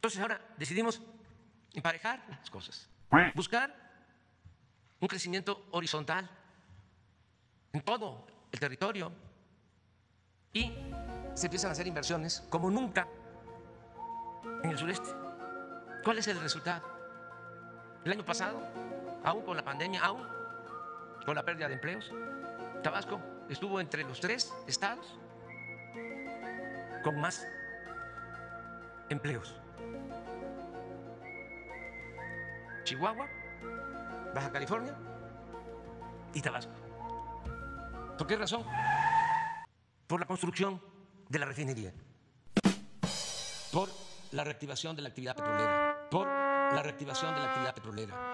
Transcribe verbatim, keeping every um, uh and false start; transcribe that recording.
Entonces ahora decidimos emparejar las cosas, buscar un crecimiento horizontal en todo el territorio y se empiezan a hacer inversiones como nunca en el sureste. ¿Cuál es el resultado? El año pasado, aún con la pandemia, aún con la pérdida de empleos, Tabasco estuvo entre los tres estados con más empleos. Chihuahua, Baja California y Tabasco. ¿Por qué razón? Por la construcción de la refinería, por la reactivación de la actividad petrolera, por la reactivación de la actividad petrolera.